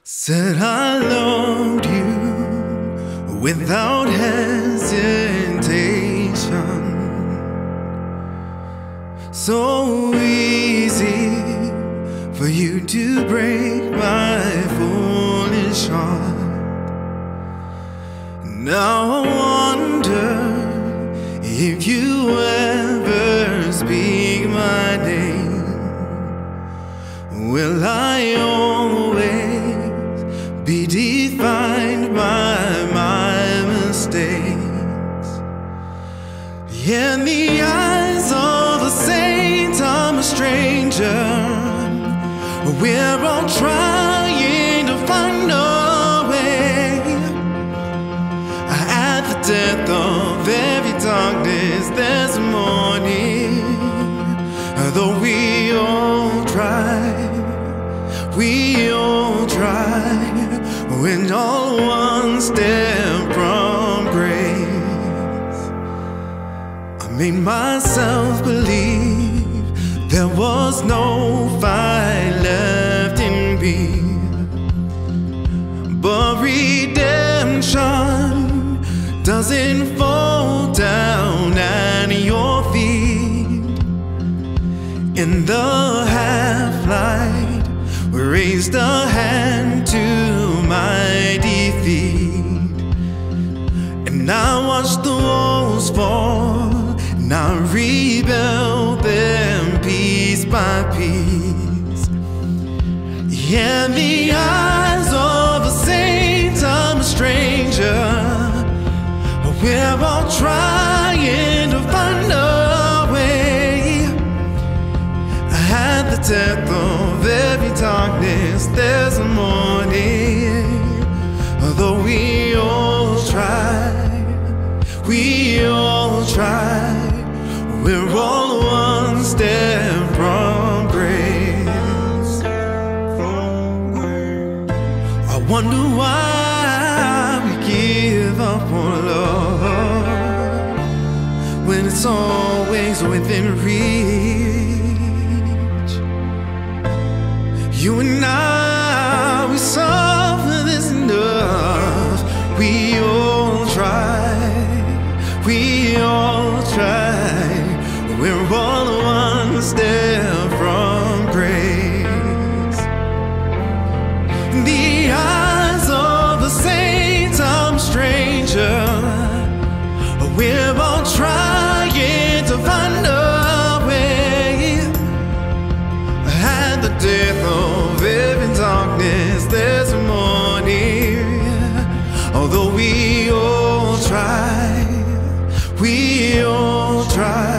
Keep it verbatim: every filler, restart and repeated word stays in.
Said I loved you without hesitation. So easy for you to break my foolish heart. Now I wonder if you ever speak my name. Will I always be defined by my mistakes? In the eyes of the saints, I'm a stranger. We're all trying to find a way. At the depth of every darkness, there's a morning. Though we all try, we all try, we're all one step from grace. I made myself believe there was no fight left in me, but redemption doesn't fall down at your feet. In the half-light, we raised a hand to my defeat, and I watched the walls fall, and I rebuilt them piece by piece. In the eyes of the saints, I'm a stranger. We're all trying to find a way. At the depth of every darkness, there's a morning. Although we all try, we all try, we're all one step from grace. I wonder why we give up on love when it's always within reach. You and I, we suffer this enough. We all try, we all try, we're all one step from grace. The eyes of the saints, I'm a stranger. We're all trying to find a way. At the depth of every darkness, there's a morning. Although we all try, we all try,